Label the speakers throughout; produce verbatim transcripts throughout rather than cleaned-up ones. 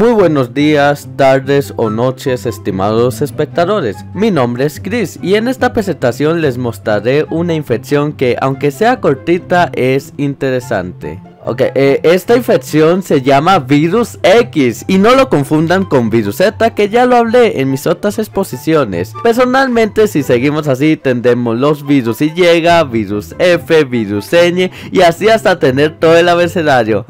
Speaker 1: Muy buenos días, tardes o noches, estimados espectadores. Mi nombre es Chris y en esta presentación les mostraré una infección que, aunque sea cortita, es interesante. Ok, eh, esta infección se llama Virus X y no lo confundan con Virus Z, que ya lo hablé en mis otras exposiciones. Personalmente, si seguimos así, tendremos los Virus Y, Virus F, Virus Ñ y así hasta tener todo el abecedario.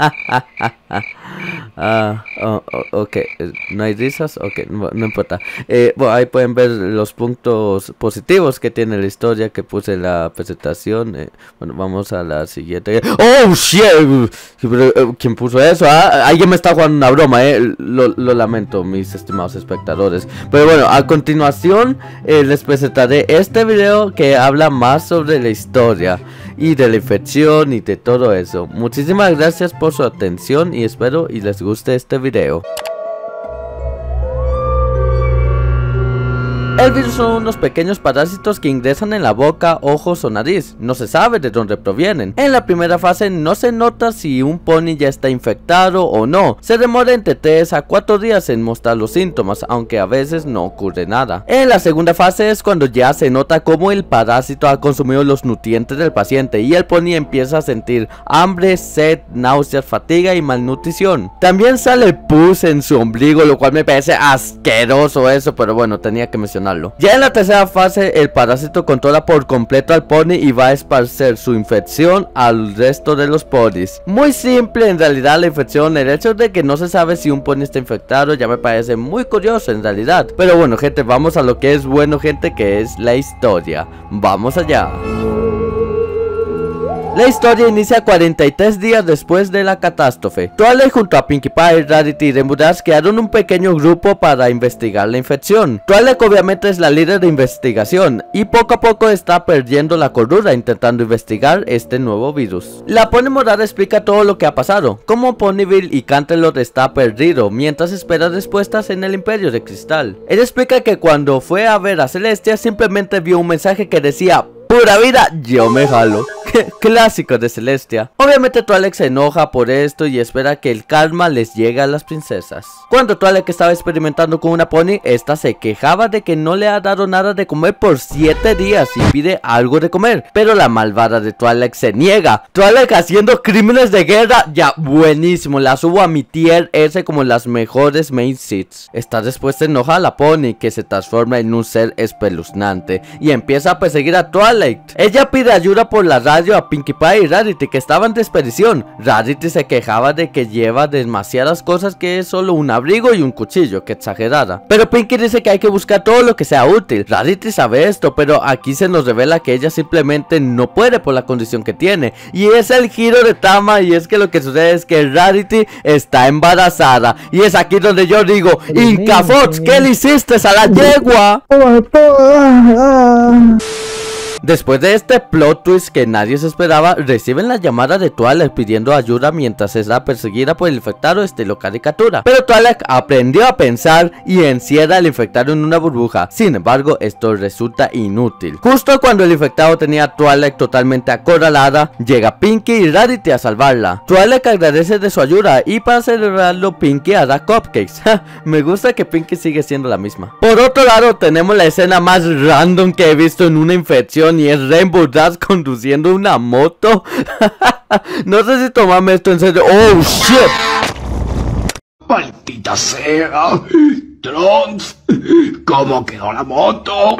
Speaker 1: Ah, oh, oh, ok, no hay risas, ok, no, no importa. eh, bueno, ahí pueden ver los puntos positivos que tiene la historia que puse en la presentación. eh, Bueno, vamos a la siguiente. ¡Oh, shit! ¿Quién puso eso? Ah, alguien me está jugando una broma, eh lo, lo lamento, mis estimados espectadores. Pero bueno, a continuación eh, les presentaré este video que habla más sobre la historia y de la infección y de todo eso. Muchísimas gracias por su atención y espero y les guste este video. El virus son unos pequeños parásitos que ingresan en la boca, ojos o nariz. No se sabe de dónde provienen. En la primera fase no se nota si un pony ya está infectado o no. Se demora entre tres a cuatro días en mostrar los síntomas, aunque a veces no ocurre nada. En la segunda fase es cuando ya se nota cómo el parásito ha consumido los nutrientes del paciente y el pony empieza a sentir hambre, sed, náuseas, fatiga y malnutrición. También sale pus en su ombligo, lo cual me parece asqueroso eso, pero bueno, tenía que mencionar. Ya en la tercera fase el parásito controla por completo al pony y va a esparcer su infección al resto de los ponis. Muy simple en realidad la infección. El hecho de que no se sabe si un pony está infectado ya me parece muy curioso en realidad. Pero bueno, gente, vamos a lo que es bueno, gente, que es la historia. Vamos allá. La historia inicia cuarenta y tres días después de la catástrofe. Twilight junto a Pinkie Pie, Rarity y Rainbow Dash crearon un pequeño grupo para investigar la infección. Twilight obviamente es la líder de investigación y poco a poco está perdiendo la cordura intentando investigar este nuevo virus. La Pony Morada explica todo lo que ha pasado, como Ponyville y Canterlot está perdido mientras espera respuestas en el Imperio de Cristal. Ella explica que cuando fue a ver a Celestia simplemente vio un mensaje que decía: pura vida, yo me jalo. Clásico de Celestia. Obviamente Twilight se enoja por esto y espera que el karma les llegue a las princesas. Cuando Twilight estaba experimentando con una pony, esta se quejaba de que no le ha dado nada de comer por siete días y pide algo de comer, pero la malvada de Twilight se niega. Twilight haciendo crímenes de guerra, ya buenísimo, la subo a mi tier S como las mejores main seats. Esta después se enoja a la pony, que se transforma en un ser espeluznante y empieza a perseguir a Twilight. Ella pide ayuda por la radio a Pinkie Pie y Rarity, que estaban de expedición. Rarity se quejaba de que lleva demasiadas cosas, que es solo un abrigo y un cuchillo, que exagerada. Pero Pinkie dice que hay que buscar todo lo que sea útil. Rarity sabe esto, pero aquí se nos revela que ella simplemente no puede por la condición que tiene. Y es el giro de trama, y es que lo que sucede es que Rarity está embarazada. Y es aquí donde yo digo: Inca Fox, ¿qué le hiciste a la yegua? Después de este plot twist que nadie se esperaba, reciben la llamada de Twilight pidiendo ayuda mientras es la perseguida por el infectado estilo caricatura. Pero Twilight aprendió a pensar y encierra al infectado en una burbuja. Sin embargo, esto resulta inútil. Justo cuando el infectado tenía a Twilight totalmente acorralada, llega Pinkie y Rarity a salvarla. Twilight agradece de su ayuda y para celebrarlo Pinkie hará cupcakes. Me gusta que Pinkie sigue siendo la misma. Por otro lado, tenemos la escena más random que he visto en una infección, y es Rainbow Dash conduciendo una moto. No sé si tomarme esto en serio. ¡Oh, shit!
Speaker 2: ¡Maldita sea! ¡Trunks! ¿Cómo quedó la moto?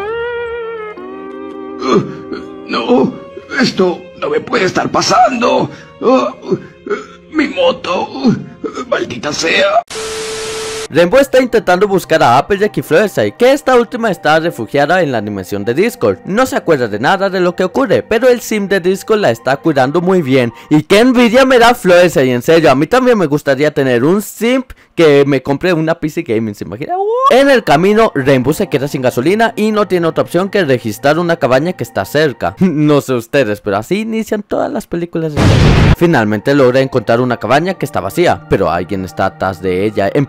Speaker 2: No, esto no me puede estar pasando. Mi moto. ¡Maldita sea!
Speaker 1: Rainbow está intentando buscar a Applejack y Fluttershy, que esta última está refugiada en la dimensión de Discord. No se acuerda de nada de lo que ocurre, pero el sim de Discord la está cuidando muy bien. Y qué envidia me da Fluttershy, en serio. A mí también me gustaría tener un simp que me compre una P C Gaming, ¿se imagina? En el camino, Rainbow se queda sin gasolina y no tiene otra opción que registrar una cabaña que está cerca. No sé ustedes, pero así inician todas las películas de terror. Finalmente logra encontrar una cabaña que está vacía, pero alguien está atrás de ella empuñando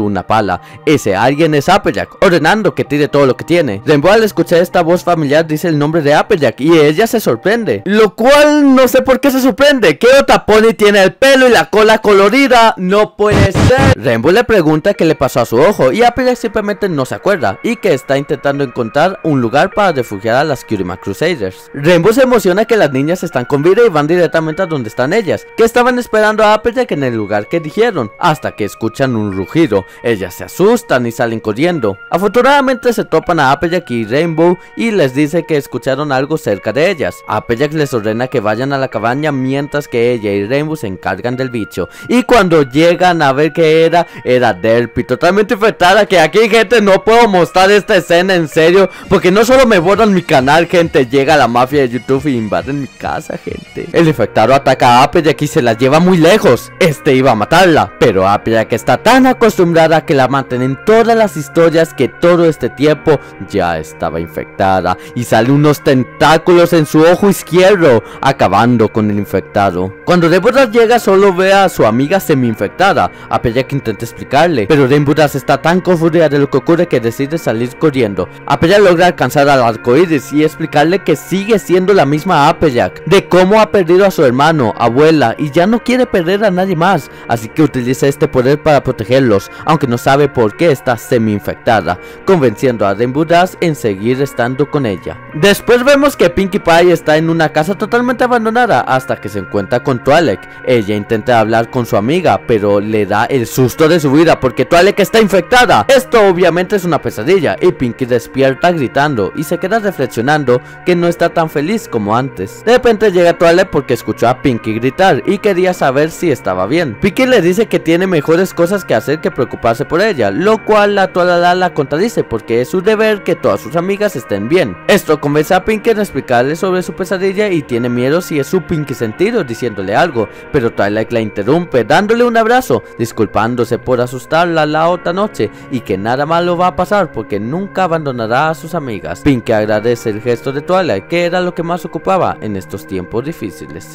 Speaker 1: usando una pala. Ese alguien es Applejack, ordenando que tire todo lo que tiene. Rainbow, al escuchar esta voz familiar, dice el nombre de Applejack y ella se sorprende, lo cual no sé por qué se sorprende. ¿Qué otra pony tiene el pelo y la cola colorida? No puede ser. Rainbow le pregunta qué le pasó a su ojo y Applejack simplemente no se acuerda y que está intentando encontrar un lugar para refugiar a las Cutie Mark Crusaders. Rainbow se emociona que las niñas están con vida y van directamente a donde están ellas, que estaban esperando a Applejack en el lugar que dijeron, hasta que escuchan un rugido. Ellas se asustan y salen corriendo. Afortunadamente se topan a Applejack y Rainbow y les dice que escucharon algo cerca de ellas. Applejack les ordena que vayan a la cabaña mientras que ella y Rainbow se encargan del bicho. Y cuando llegan a ver qué era, era Derpy, totalmente infectada. Que aquí, gente, no puedo mostrar esta escena en serio, porque no solo me borran mi canal, gente, llega la mafia de YouTube y invaden mi casa, gente. El infectado ataca a Applejack y se la lleva muy lejos. Este iba a matarla, pero Applejack está tan acostumbrada a que la maten en todas las historias que todo este tiempo ya estaba infectada y sale unos tentáculos en su ojo izquierdo, acabando con el infectado. Cuando Deborah llega, solo ve a su amiga semi-infectada. Applejack intenta explicarle, pero Deborah está tan confundida de lo que ocurre que decide salir corriendo. Applejack logra alcanzar al arcoíris y explicarle que sigue siendo la misma Applejack, de cómo ha perdido a su hermano, abuela y ya no quiere perder a nadie más, así que utiliza este poder para protegerlos, aunque no sabe por qué está semi-infectada, convenciendo a Rainbow Dash en seguir estando con ella. Después vemos que Pinkie Pie está en una casa totalmente abandonada hasta que se encuentra con Twilight. Ella intenta hablar con su amiga, pero le da el susto de su vida porque Twilight está infectada. Esto obviamente es una pesadilla y Pinkie despierta gritando y se queda reflexionando que no está tan feliz como antes. De repente llega Twilight porque escuchó a Pinkie gritar y quería saber si estaba bien. Pinkie le dice que tiene mejores cosas que hacer que preocuparse por ella, lo cual la Twilight la contradice porque es su deber que todas sus amigas estén bien. Esto convence a Pinkie en explicarle sobre su pesadilla y tiene miedo si es su Pinkie sentido diciéndole algo, pero Twilight la interrumpe dándole un abrazo, disculpándose por asustarla la otra noche y que nada malo va a pasar porque nunca abandonará a sus amigas. Pinkie agradece el gesto de Twilight, que era lo que más ocupaba en estos tiempos difíciles.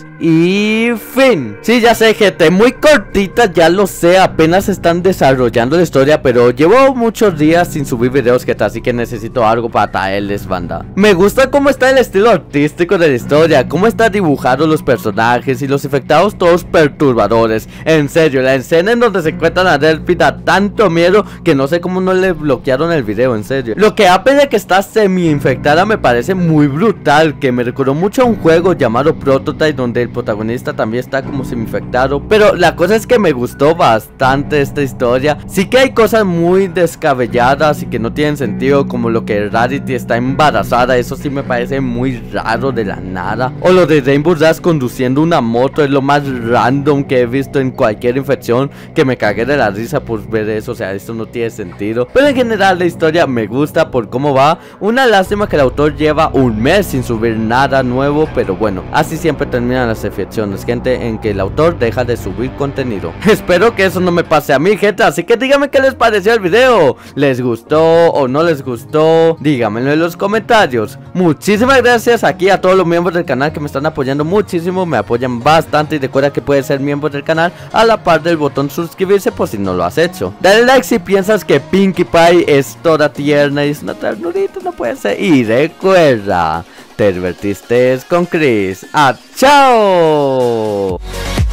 Speaker 1: Y fin. Sí, ya sé, gente, muy cortita, ya lo sé, apenas están desarrollando la historia, pero llevo muchos días sin subir videos, gente, así que necesito algo para traerles, banda. Me gusta cómo está el estilo artístico de la historia, cómo está dibujado los personajes y los infectados todos perturbadores. En serio, la escena en donde se encuentran a Derpy da tanto miedo que no sé cómo no le bloquearon el video, en serio. Lo que Applejack que está semi infectada me parece muy brutal, que me recordó mucho a un juego llamado Prototype donde el protagonista también está como semi infectado. Pero la cosa es que me gustó bastante esta historia. Sí que hay cosas muy descabelladas y que no tienen sentido, como lo que Rarity está embarazada, eso sí me parece muy raro de la nada. O lo de Rainbow Dash conduciendo una moto, es lo más random que he visto en cualquier infección, que me cagué de la risa por ver eso, o sea, esto no tiene sentido. Pero en general la historia me gusta por cómo va. Una lástima que el autor lleva un mes sin subir nada nuevo, pero bueno, así siempre terminan las infecciones, gente, en que el autor deja de subir contenido. Espero que eso no me pase a mí, gente, así que díganme qué les pareció el video. ¿Les gustó o no les gustó? Díganmelo en los comentarios. Muchísimas gracias aquí a todos los miembros del canal que me están apoyando muchísimo, me apoyan bastante, y recuerda que puedes ser miembro del canal a la par del botón suscribirse por si no lo has hecho. Dale like si piensas que Pinkie Pie es toda tierna y es una ternurita, no puede ser. Y recuerda, te divertiste con Chris. ¡Ah, chao!